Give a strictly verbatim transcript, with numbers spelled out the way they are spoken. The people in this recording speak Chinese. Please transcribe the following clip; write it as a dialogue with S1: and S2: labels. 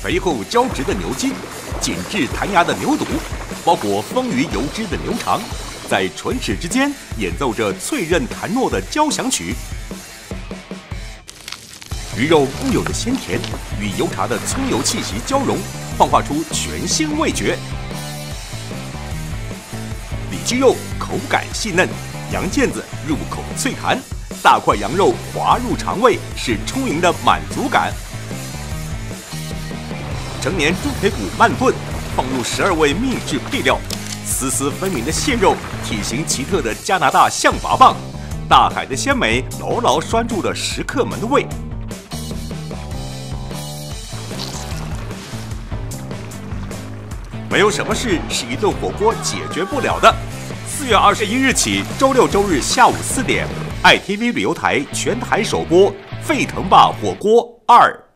S1: 肥厚胶质的牛筋，紧致弹牙的牛肚，包裹丰腴油脂的牛肠，在唇齿之间演奏着脆韧弹糯的交响曲。鱼肉固有的鲜甜与油炸的葱油气息交融，幻化出全新味觉。里脊肉口感细嫩，羊腱子入口脆弹，大块羊肉滑入肠胃，是充盈的满足感。成年猪腿骨慢炖，放入十二味秘制配料，丝丝分明的蟹肉，体型奇特的加拿大象拔蚌，大海的鲜美牢牢拴住了食客们的胃。没有什么事是一顿火锅解决不了的。四月二十一日起，周六周日下午四点，爱 T V 旅游台全台首播《沸腾吧火锅二》。